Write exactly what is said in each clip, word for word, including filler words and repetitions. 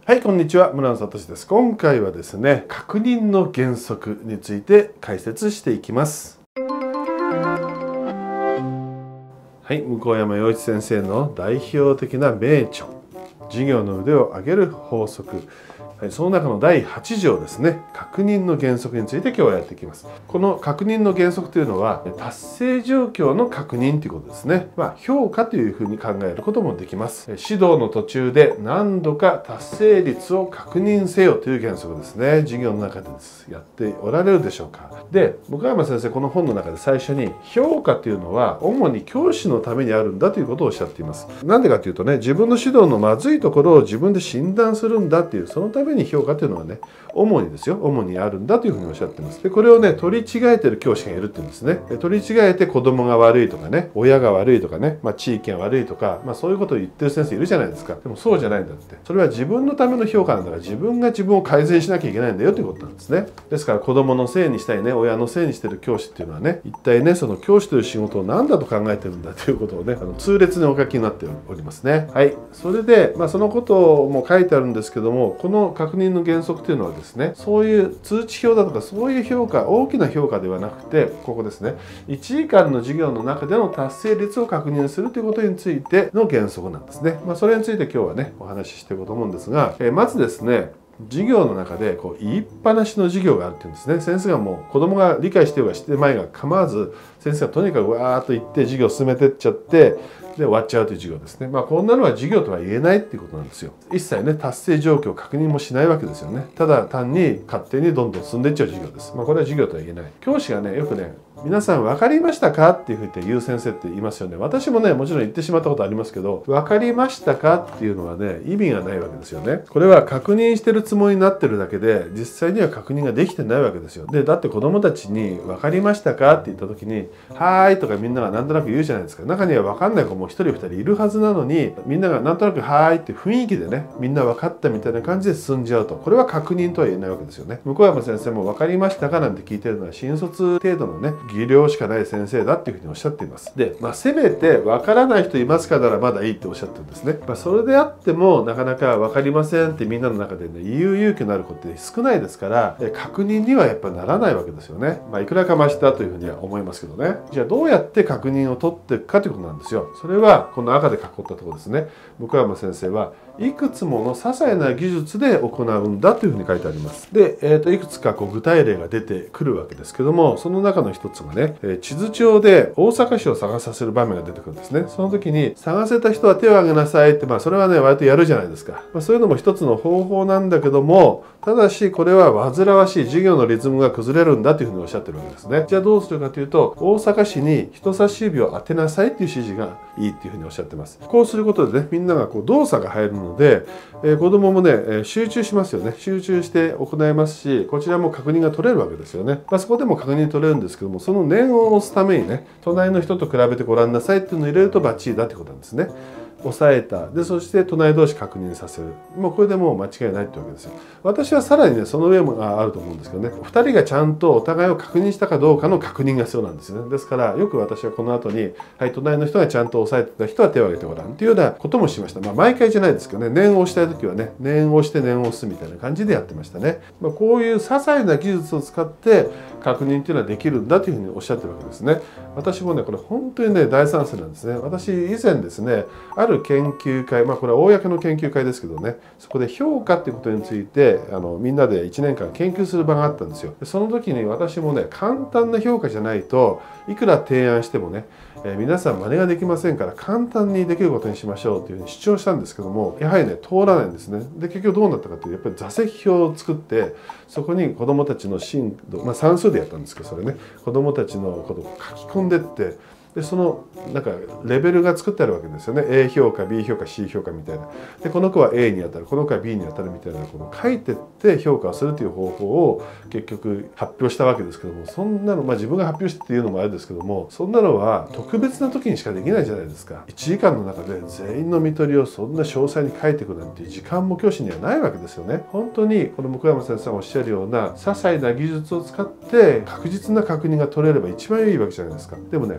はい、こんにちは。村野聡です。今回はですね、確認の原則について解説していきます。はい、向山洋一先生の代表的な名著、授業の腕を上げる法則。はい、その中のだいはち条ですね、確認の原則について今日はやっていきます。この確認の原則というのは、達成状況の確認ということですね。まあ、評価というふうに考えることもできます。指導の途中で何度か達成率を確認せよという原則ですね。授業の中でですやっておられるでしょうか。で、向山先生、この本の中で最初に、評価というのは主に教師のためにあるんだということをおっしゃっています。なんでかというとね、自分の指導のまずいところを自分で診断するんだっていう、そのために評価というのはね、主にですよ、主にあるんだというふうにおっしゃっています。で、これをね、取り違えてる教師がいるっていうんですね。取り違えて子供が悪いとかね、親が悪いとかね、まあ、地域が悪いとか、まあ、そういうことを言ってる先生いるじゃないですか。でもそうじゃないんだって。それは自分のための評価なんだから、自分が自分を改善しなきゃいけないんだよということなんですね。ですから、子供のせいにしたいね、親のせいにしてる教師っていうのはね、一体ね、その教師という仕事を何だと考えてるんだということをね、あの痛烈にお書きになっておりますね。はい。それで、まあ、そのことも書いてあるんですけども、この確認の原則というのはですね、そういう通知表だとかそういう評価、大きな評価ではなくて、ここですね、いちじかんの授業の中での達成率を確認するということについての原則なんですね。まあ、それについて今日はね、お話ししていこうと思うんですが、えー、まずですね、授業の中でこう言いっぱなしの授業があるっていうんですね。先生がもう子供が理解してようがしてまいが構わず、先生がとにかくわーっと言って授業を進めてっちゃって、で終わっちゃうという授業ですね。まあこんなのは授業とは言えないっていうことなんですよ。一切ね、達成状況を確認もしないわけですよね。ただ単に勝手にどんどん進んでいっちゃう授業です。まあこれは授業とは言えない。教師がね、よくね、皆さん分かりましたかっていうふうに言う先生って言いますよね。私もね、もちろん言ってしまったことありますけど、分かりましたかっていうのはね、意味がないわけですよね。これは確認してるつもりになってるだけで、実際には確認ができてないわけですよ。で、だって子供たちに分かりましたかって言った時に、はーいとかみんながなんとなく言うじゃないですか。中には分かんない子も一人二人いるはずなのに、みんながなんとなくはーいって雰囲気でね、みんな分かったみたいな感じで進んじゃうと。これは確認とは言えないわけですよね。向山先生も分かりましたかなんて聞いてるのは新卒程度のね、技量しかない先生だっていうふうにおっしゃっています。で、まあ、せめて分からない人いますかならまだいいっておっしゃってるんですね。まあ、それであってもなかなか分かりませんってみんなの中でね、言う勇気のある子って少ないですから、確認にはやっぱならないわけですよね。まあ、いくらかましたというふうには思いますけどね。じゃあどうやって確認を取っていくかということなんですよ。それはこの赤で囲ったところですね。向山先生はいくつもの些細な技術で行うんだというふうに書いてあります。で、えー、といくつかこう具体例が出てくるわけですけども、その中の一つがね、えー、地図帳で大阪市を探させる場面が出てくるんですね。その時に探せた人は手を挙げなさいって、まあそれはね割とやるじゃないですか。まあ、そういうのも一つの方法なんだけども、ただしこれは煩わしい、授業のリズムが崩れるんだというふうにおっしゃってるわけですね。じゃあどうするかというと、大阪市に人差し指を当てなさいっていう指示がいいっていうふうにおっしゃってます。こうすることでね、みんながこう動作が入るので、えー、子供もね、えー、集中しますよね。集中して行いますし、こちらも確認が取れるわけですよね。まあ、そこでも確認取れるんですけども、その念を押すためにね、隣の人と比べてごらんなさいっていうのを入れるとバッチリだってことなんですね。抑えた。で、そして隣同士確認させる。もうこれでもう間違いないってわけですよ。私はさらにね、その上もあると思うんですけどね、ふたりがちゃんとお互いを確認したかどうかの確認が必要なんですよね。ですから、よく私はこの後に、はい、隣の人がちゃんと押さえてた人は手を挙げてごらんっていうようなこともしました。まあ、毎回じゃないですけどね、念を押したい時はね、念を押して念を押すみたいな感じでやってましたね。まあ、こういう些細な技術を使って確認っていうのはできるんだというふうにおっしゃってるわけですね。私もね、これ本当にね、大賛成なんですね。私、以前ですね、ある研究会、まあこれは公の研究会ですけどね、そこで評価っていうことについてあのみんなでいちねんかん研究する場があったんですよ。その時に私もね、簡単な評価じゃないといくら提案してもね、えー、皆さん真似ができませんから簡単にできることにしましょうというふうに主張したんですけども、やはりね、通らないんですね。で、結局どうなったかというと、やっぱり座席表を作ってそこに子どもたちの進度、まあ算数でやったんですけど、それね、子どもたちのことを書き込んでって、でそのなんかレベルが作ってあるわけですよね。 A 評価 B 評価 C 評価みたいな。でこの子は A に当たる、この子は B に当たるみたいなこの書いてって評価をするという方法を結局発表したわけですけども、そんなのまあ自分が発表してっていうのもあれですけども、そんなのは特別な時にしかできないじゃないですか。いちじかんの中で全員の見取りをそんな詳細に書いていくなんていう時間も教師にはないわけですよね。本当にこの向山先生がおっしゃるような些細な技術を使って確実な確認が取れれば一番いいわけじゃないですか。でもね、こういうも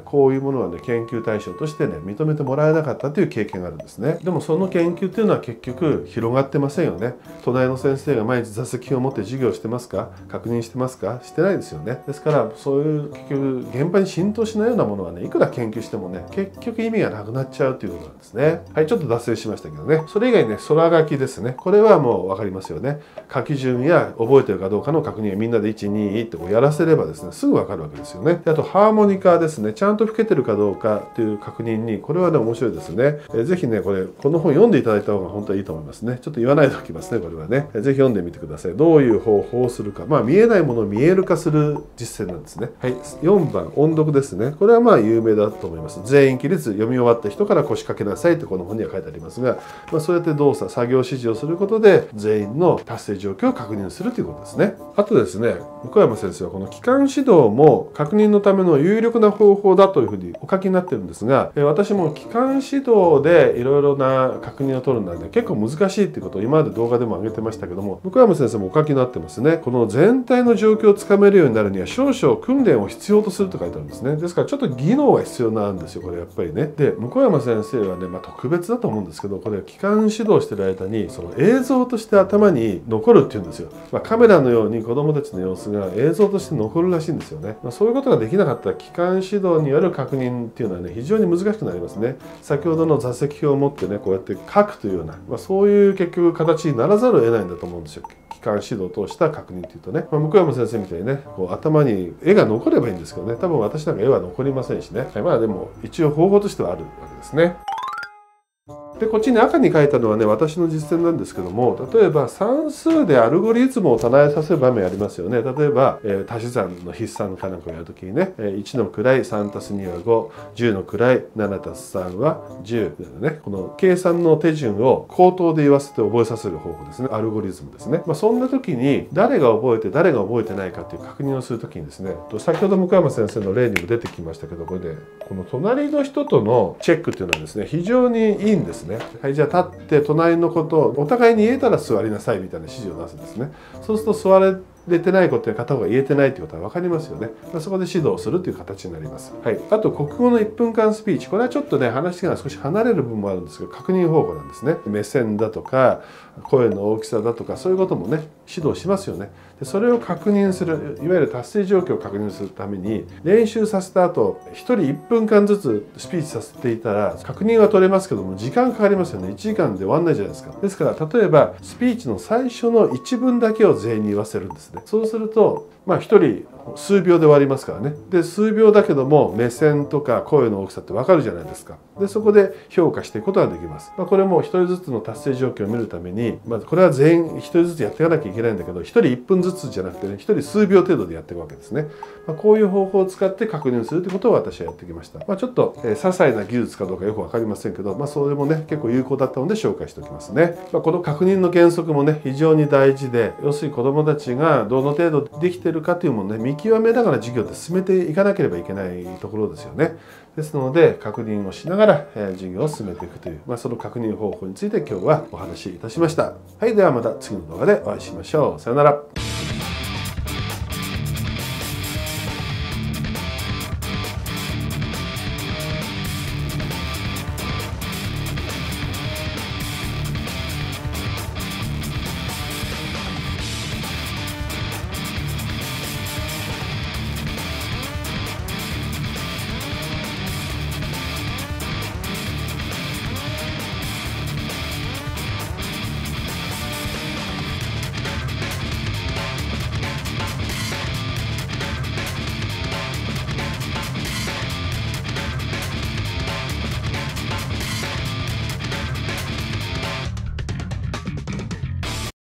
ものはね研究対象としてね認めてもらえなかったという経験があるんですね。でもその研究っていうのは結局広がってませんよね。隣の先生が毎日座席表を持って授業してますか、確認してますか、してないですよね。ですからそういう結局現場に浸透しないようなものはねいくら研究してもね結局意味がなくなっちゃうということなんですね。はい、ちょっと脱線しましたけどね。それ以外にね空書きですね。これはもう分かりますよね。書き順や覚えてるかどうかの確認をみんなでいち、にってこうやらせればですねすぐ分かるわけですよね。であとハーモニカですね。ちゃんと吹けてるかどうかという確認にこれはね面白いですね。えー、ぜひねこれこの本読んでいただいた方が本当はいいと思いますね。ちょっと言わないでおきますねこれはね。ぜひ読んでみてください。どういう方法をするか、まあ見えないものを見える化する実践なんですね。はい、よんばん音読ですね。これはまあ有名だと思います。全員起立、読み終わった人から腰掛けなさいってこの本には書いてありますが、まあ、そうやって動作作業指示をすることで全員の達成状況を確認するということですね。あとですね向山先生はこの機関指導も確認のための有力な方法だというふうにお書きになってるんですが、私も機関指導でいろいろな確認を取るのはね結構難しいっていうことを今まで動画でも上げてましたけども、向山先生もお書きになってますね。この全体の状況をつかめるようになるには少々訓練を必要とすると書いてあるんですね。ですからちょっと技能が必要なんですよこれやっぱりね。で向山先生はね、まあ、特別だと思うんですけど、これ機関指導してる間にその映像として頭に残るっていうんですよ。まあ、カメラのように子どもたちの様子が映像として残るらしいんですよね。まあ、そういうことができなかったら機関指導による確認っていうのはね非常に難しくなりますね。先ほどの座席表を持ってねこうやって書くというような、まあ、そういう結局形にならざるを得ないんだと思うんですよ。機関指導を通した確認っていうとね、まあ、向山先生みたいにねこう頭に絵が残ればいいんですけどね、多分私なんか絵は残りませんしね、はい、まあでも一応方法としてはあるわけですね。でこっちに赤に書いたのはね私の実践なんですけども、例えば算数でアルゴリズムを唱えさせる場面ありますよね。例えば、えー、足し算の筆算かなんかをやるときにね、えー、いちの位 さんたすに はご、じゅうの位 ななたすさん はじゅうね、この計算の手順を口頭で言わせて覚えさせる方法ですね。アルゴリズムですね。まあ、そんな時に誰が覚えて誰が覚えてないかっていう確認をするときにですね、先ほど向山先生の例にも出てきましたけど、これねこの隣の人とのチェックっていうのはですね非常にいいんですね。はい、じゃあ立って隣のことをお互いに言えたら座りなさいみたいな指示を出すんですね。そうすると座れてないことや片方が言えてないということは分かりますよね。そこで指導するという形になります。はい、あと国語のいっぷんかんスピーチ、これはちょっとね話が少し離れる部分もあるんですけど確認方法なんですね。目線だとか声の大きさだとかそういうこともね指導しますよね。でそれを確認する、いわゆる達成状況を確認するために練習させた後ひとりいっぷんかんずつスピーチさせていたら確認は取れますけども時間かかりますよね。いちじかんで終わんないじゃないですか。ですから例えばスピーチの最初の一文だけを全員に言わせるんですね。そうするとまあひとり数秒で終わりますからね。で数秒だけども目線とか声の大きさって分かるじゃないですか。でそこで評価していくことができます。まあ、これもひとりずつの達成状況を見るために、まずこれは全員ひとりずつやっていかなきゃいけないんだけどひとりいっぷんずつじゃなくてねひとり数秒程度でやっていくわけですね。まあ、こういう方法を使って確認するということを私はやってきました。まあ、ちょっと、えー、些細な技術かどうかよく分かりませんけど、まあ、それもね結構有効だったので紹介しておきますね。まあ、この確認の原則もね非常に大事で、要するに子どもたちがどの程度できているかというものをね見極めながら授業で進めていかなければいけないところですよね。ですので確認をしながら、えー、授業を進めていくという、まあ、その確認方法について今日はお話しいたしました。はい、ではまた次の動画でお会いしましょう。さよなら。